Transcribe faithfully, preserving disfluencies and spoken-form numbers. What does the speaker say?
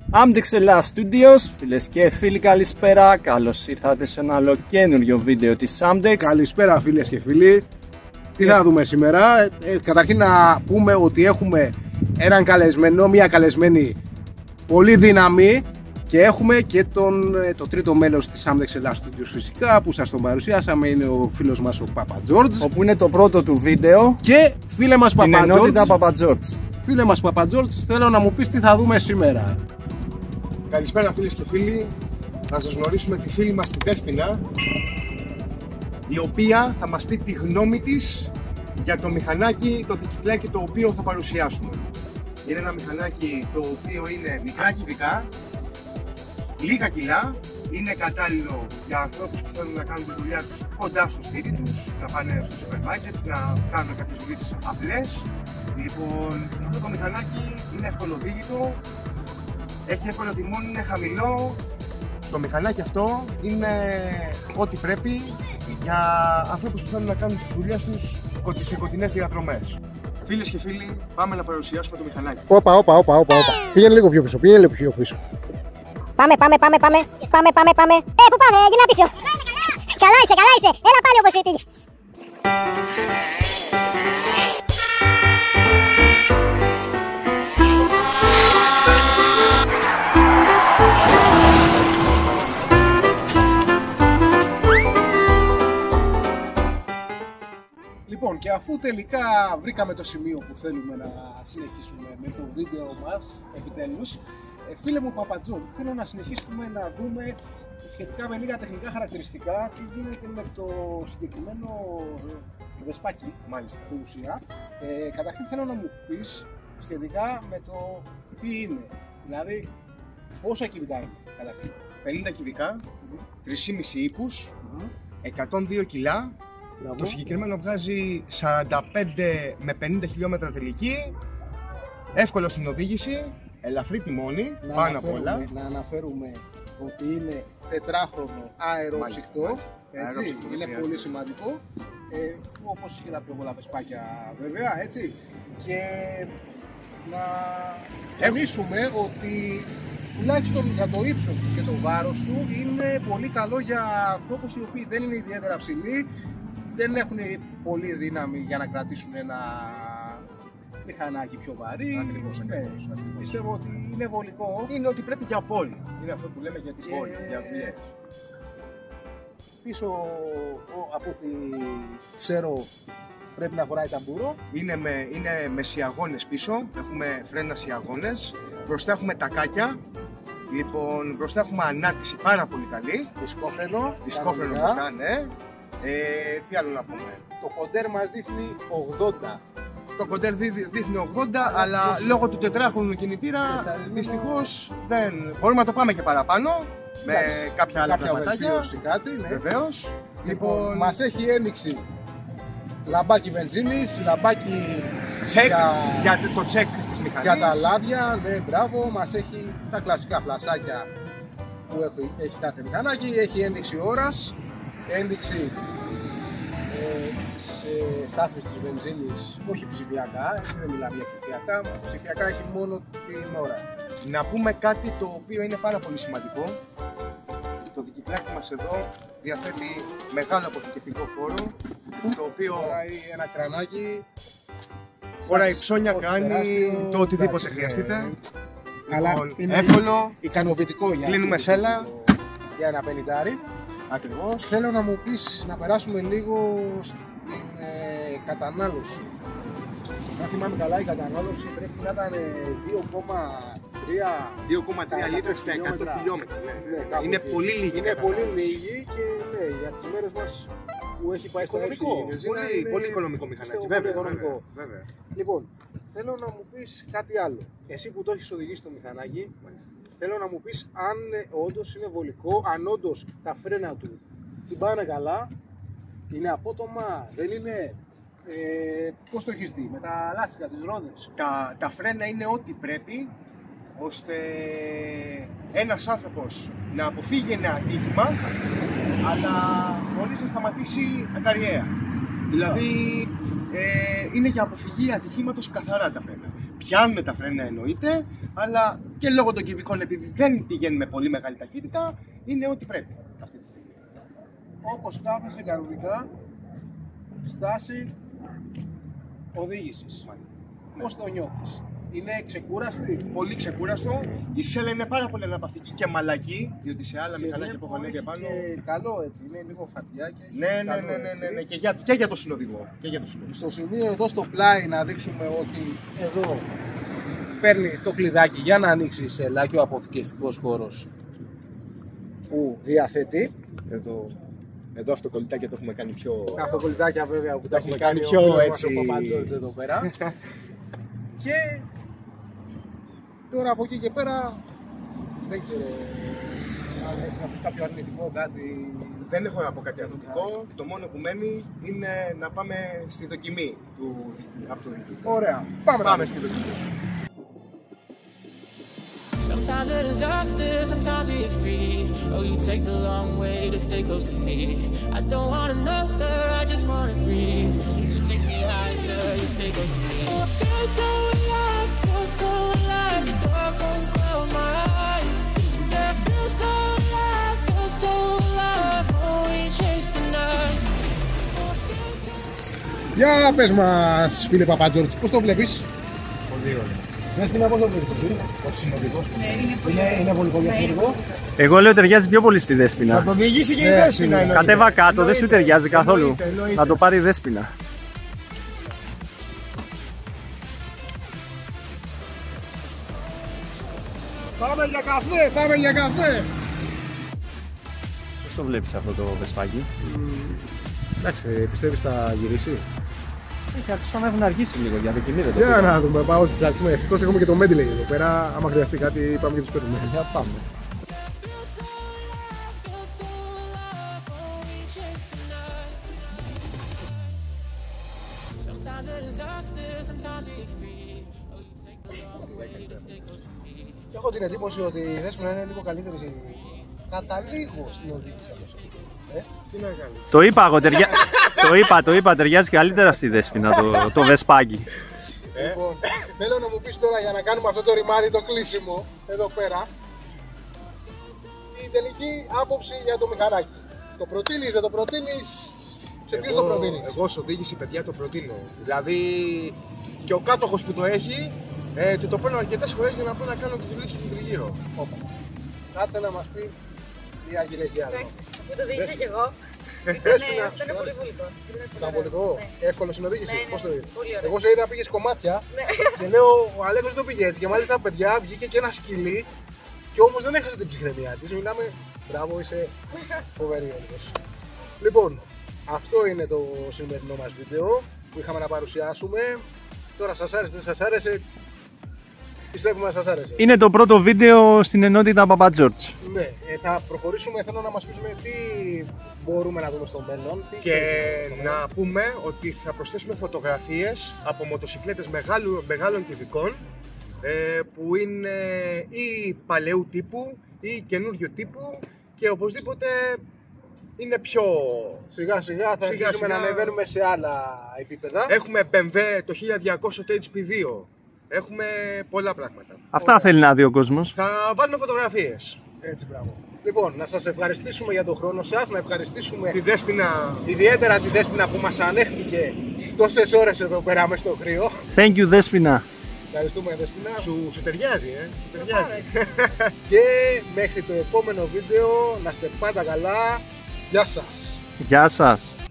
Amdex Ελλάς Studios, φίλες και φίλοι, καλησπέρα. Καλώς ήρθατε σε ένα ολοκένουργιο βίντεο της Amdex. Καλησπέρα φίλες και φίλοι. Τι θα δούμε σήμερα? Ε, καταρχήν να πούμε ότι έχουμε έναν καλεσμένο, μια καλεσμένη πολύ δύναμη. Και έχουμε και τον, το τρίτο μέλος της Amdex Ελλάς Studios φυσικά, που σας τον παρουσιάσαμε, είναι ο φίλος μας ο Παπατζόρτζ. Όπου είναι το πρώτο του βίντεο. Και φίλε μας Παπατζόρτζ, Παπατζόρτζ. Φίλε μας Παπατζόρτζ, θέλω να μου πεις τι θα δούμε σήμερα. Καλησπέρα φίλες και φίλοι. Να σας γνωρίσουμε τη φίλη μας την Δέσποινα, η οποία θα μας πει τη γνώμη της για το μηχανάκι, το δικυκλάκι το οποίο θα παρουσιάσουμε. Είναι ένα μηχανάκι το οποίο είναι μικρά κυβικά, λίγα κιλά, είναι κατάλληλο για ανθρώπους που θέλουν να κάνουν τη δουλειά τους κοντά στο σπίτι τους, να πάνε στο σούπερ μάρκετ, να κάνουν κάποιες δουλειές απλές. Λοιπόν, αυτό το μηχανάκι είναι ευκολοδίγητο, έχει εύκολο τιμόνι, είναι χαμηλό. Το μηχανάκι αυτό είναι ό,τι πρέπει για ανθρώπους που θέλουν να κάνουν τις δουλειές τους σε κοντινές διαδρομές. Φίλες και φίλοι, πάμε να παρουσιάσουμε το μηχανάκι. Όπα, όπα, όπα, όπα, όπα. Πήγαινε λίγο πιο πίσω, πήγαινε λίγο πιο πίσω. Πάμε, πάμε, πάμε, πάμε, πάμε, πάμε, πάμε. Ε, πού πάμε, γυρνά πίσω. Καλά είσαι, καλά είσαι. Έλα πάλι όπως πήγε. Λοιπόν, και αφού τελικά βρήκαμε το σημείο που θέλουμε να συνεχίσουμε με το βίντεο μας, επιτέλους, ε, φίλε μου Παπατζόρτζ, θέλω να συνεχίσουμε να δούμε σχετικά με λίγα τεχνικά χαρακτηριστικά τι γίνεται με το συγκεκριμένο βεσπάκι, μάλιστα, στην ουσία. Ε, καταρχήν θέλω να μου πεις σχετικά με το τι είναι, δηλαδή πόσα κυβικά είναι καταρχήν. πενήντα κυβικά, Mm-hmm. τρεις κόμμα πέντε ύπους, Mm-hmm. εκατόν δύο κιλά. Μπράβο. Το συγκεκριμένο βγάζει σαράντα πέντε με πενήντα χιλιόμετρα τελική, εύκολο στην οδήγηση, ελαφρύ τιμόνι, Να πάνω απ' όλα. Να αναφέρουμε ότι είναι τετράχρονο αεροψυκτό, έτσι, Αεροψυκτό, είναι yeah. πολύ σημαντικό, ε, όπως και τα πιο πολλά βεσπάκια βέβαια, έτσι, και να τονίσουμε ότι τουλάχιστον για το ύψος του και το βάρος του είναι πολύ καλό για ανθρώπους οι οποίοι δεν είναι ιδιαίτερα ψηλοί, δεν έχουν πολύ δύναμη για να κρατήσουν ένα μηχανάκι πιο βαρύ. Ακριβώς, Ναι, ακριβώς, ακριβώς. πιστεύω ότι είναι βολικό. Είναι ότι πρέπει για πόλη. Είναι αυτό που λέμε για την Και πόλη, για δουλειές. Πίσω, ο, από ό,τι ξέρω, πρέπει να χωράει ταμπούρο. Είναι με, είναι με σιαγώνες πίσω, έχουμε φρένα σιαγώνες. Μπροστά έχουμε τακάκια. Λοιπόν, μπροστά έχουμε ανάρτηση πάρα πολύ καλή. Δισκόφρενο. Δισκόφρενο κανονικά. μπροστά, ναι. Ε, τι άλλο να πούμε. Το κοντέρ μας δείχνει ογδόντα. Το κοντέρ δεί- δείχνει ογδόντα, αλλά λόγω του τετράχρονου κινητήρα Τετράλινο. δυστυχώς δεν. Μπορούμε να το πάμε και παραπάνω με Εντάξει, κάποια άλλα κάποια πραγματάκια. βελτίωση, κάτι, ναι. Βεβαίως. Λοιπόν, Λοιπόν, μας έχει ένδειξη λαμπάκι βενζίνης, λαμπάκι τσεκ για, για το τσεκ της μηχανής. για τα λάδια, ναι, μπράβο. Μας έχει τα κλασικά φλασάκια που έχει, έχει κάθε μηχανάκι, έχει ένδειξη ώρας, ένδειξη ε, σε στάθμιση της βενζίνης, όχι ψηφιακά, έτσι δεν μιλάμε για ψηφιακά, ψηφιακά έχει μόνο την ώρα. Να πούμε κάτι το οποίο είναι πάρα πολύ σημαντικό. Το δικυκλάκι μας εδώ διαθέτει μεγάλο αποθηκευτικό χώρο, το οποίο Χωράει ένα κρανάκι, χωράει ψώνια, όχι κάνει τεράστιο, το οτιδήποτε εντάξει, χρειαστείτε. ναι. Αλλά Λοιπόν, είναι εύκολο, ικανοποιητικό για κλείνουμε αυτό σέλα. το- για ένα πενηντάρι. ακριβώς. Θέλω να μου πεις να περάσουμε λίγο στην ε, κατανάλωση. Αν θυμάμαι καλά, η κατανάλωση πρέπει να ήταν δύο κόμμα τρία. δύο κόμμα τρία τα λίτρα στα εκατό χιλιόμετρα. χιλιόμετρα. ναι. Ναι, κάπου Είναι εκεί. πολύ λίγη. Είναι κατανάλωση. πολύ λίγη και ναι, για τις μέρες μας που έχει πάει στα έψη Οικονομικό, η βενζίνα, πολύ, είναι, πολύ οικονομικό μηχανάκι. πιστεύω, Βέβαια, πολύ οικονομικό. βέβαια, βέβαια. Λοιπόν, θέλω να μου πεις κάτι άλλο. Εσύ που το έχεις οδηγήσει το μηχανάκι, θέλω να μου πεις αν ε, όντως είναι βολικό, αν όντως τα φρένα του τσιμπάνε καλά, είναι απότομα, δεν είναι. Ε, πώς το έχεις δει, με τα λάστιχα, τις ρόδες. Τα, τα φρένα είναι ό,τι πρέπει ώστε ένας άνθρωπος να αποφύγει ένα ατύχημα, αλλά χωρίς να σταματήσει ακαριέα. Δηλαδή ε, είναι για αποφυγή ατυχήματος καθαρά τα φρένα. Πιάνουν τα φρένα εννοείται, αλλά και λόγω των κυβικών, επειδή δεν πηγαίνει με πολύ μεγάλη ταχύτητα, είναι ό,τι πρέπει αυτή τη στιγμή. Όπως κάθεσαι κανονικά, στάση οδήγησης. Ναι. Πώς το νιώθεις? Είναι ξεκούραστη? Πολύ ξεκούραστο. Η σέλα είναι πάρα πολύ αναπαυτική και μαλακή, διότι σε άλλα Και μηχανάκια που βλέπω έχω ανέβει έχει επάνω. και καλό έτσι, είναι λίγο φατιάκι. Ναι, ναι, ναι, ναι, ναι, ναι. Και, για, και για το συνοδηγό. Και για το συνοδηγό. Στο σημείο εδώ στο πλάι να δείξουμε ότι εδώ παίρνει το κλειδάκι για να ανοίξει η σέλα και ο αποθηκευτικός χώρος που διαθέτει. Εδώ, εδώ αυτοκολλητάκια το έχουμε κάνει πιο. Αυτοκολλητάκια βέβαια που τα έχουμε έχει κάνει κάνει ο πιο φίλος μας έτσι. ο Παπατζόρτζ εδώ πέρα. Και τώρα από εκεί και πέρα δεν ξέρω αν έχει να πεις κάποιο αρνητικό, κάτι. Δεν έχω να πω κάτι αρνητικό. Το μόνο που μένει είναι να πάμε στη δοκιμή του, από το δική. Ωραία, πάμε, Πάμε στη δοκιμή. Sometimes a disaster, sometimes we're free. Oh, you take the long way to stay close to me. I don't want another, I just wanna breathe. You take me higher, you stay close to me. Oh, I feel so alive, feel so alive. The dark won't cloud my eyes. Yeah, I feel so alive, feel so alive. Oh, we chase the night. Oh, I feel so Για πες μας φίλε Παπατζόρτζ, πώς το βλέπεις? Πολύ ωραία. Δέσποινα, πώς το βλέπεις? Ο συνοδηγός. Είναι, είναι πολύ πολύ σημαντικό. Εγώ λέω ταιριάζει πιο πολύ στη Να Δέσποινα. τον διηγήσει και η Ναι, Δέσποινα. ναι. εννοείται. Κατέβα κάτω, δεν σου Εννοείται. ταιριάζει καθόλου. Εννοείται, εννοείται. Να το πάρει η Δέσποινα. Πάμε για καφέ, πάμε για καφέ. Πώς το βλέπεις αυτό το βεσπάκι? Εντάξει, πιστεύεις θα γυρίσει? Έχει άρχισε να έχουν αργήσει λίγο για δοκιμή, δεν το Για πήγα. να δούμε, πάω στην ψάξουμε. Ευτυχώς έχουμε και το Mendeley εδώ πέρα. Άμα χρειαστεί κάτι, πάμε και τους παίρνουμε. Για πάμε. feel so alive, feel so alive. Oh, we chase the night. Sometimes a disaster, sometimes we're free. Oh, you take the long way to stay close to me. Έχω την εντύπωση ότι η Δέσποινα είναι λίγο καλύτερη κατά λίγο στην οδήγηση από εσένα. Ε, τι να κάνει. Το είπα εγώ, ταιριά... το είπα, το είπα, ταιριάζει καλύτερα στη Δέσποινα το, το βεσπάκι. Λοιπόν, θέλω να μου πεις τώρα για να κάνουμε αυτό το ρημάδι, το κλείσιμο εδώ πέρα, η τελική άποψη για το μηχανάκι. Το προτείνεις, δεν το προτείνεις, σε ποιους το προτείνεις? Εγώ ως οδήγηση, παιδιά, το προτείνω. Δηλαδή και ο κάτοχος που το έχει, ε, του το παίρνω αρκετές φορές για να πω να κάνω τις δουλειές του τριγύρω. Όπα. Κάτσε να μας πει η Αγγελική άλλο. Που το δείξα κι εγώ. Ναι, Δέσποινα, αυτό είναι πολύ βολικό. το αποδικό, Ναι. εύκολο στην οδήγηση, Ναι, ναι, πώς το είδες? πολύ ωραίο. Εγώ σε είδα πήγες κομμάτια Ναι. και λέω ο Αλέκος δεν το πήγε έτσι και μάλιστα παιδιά βγήκε και ένα σκυλί και όμως δεν έχασε την ψυχραιμία της. Μιλάμε, μπράβο, είσαι φοβερή όλος. Λοιπόν, αυτό είναι το σημερινό μας βίντεο που είχαμε να παρουσιάσουμε. Τώρα σας άρεσε, δεν σας άρεσε, πιστεύουμε να σας άρεσε. Είναι το πρώτο βίντεο στην ενότητα Παπατζόρτζ. Ναι, ε, θα προχωρήσουμε, θέλω να μας πεις τι μπορούμε να δούμε στο μέλλον. Τι Και θέλουμε. να πούμε ότι θα προσθέσουμε φωτογραφίες από μοτοσυκλέτες μεγάλου, μεγάλων κυβικών ε, που είναι ή παλαιού τύπου ή καινούριου τύπου και οπωσδήποτε είναι πιο... Σιγά σιγά θα Σιγά, αρχίσουμε σιγά. να ανεβαίνουμε σε άλλα επίπεδα. Έχουμε μπι εμ ντάμπλιου το χίλια διακόσια το έιτς πι δύο. Έχουμε πολλά πράγματα. Αυτά θέλει να δει ο κόσμος. Θα βάλουμε φωτογραφίες. Έτσι, μπράβο. Λοιπόν, να σας ευχαριστήσουμε για τον χρόνο σας, να ευχαριστήσουμε Τη Δέσποινα ιδιαίτερα τη Δέσποινα που μας ανέχτηκε τόσες ώρες εδώ πέρα μες στο κρύο. Thank you, Δέσποινα. Ευχαριστούμε, Δέσποινα. σου, σου ταιριάζει, ε. Σου ταιριάζει. Και μέχρι το επόμενο βίντεο, να είστε πάντα καλά. Γεια σας. Γεια σας.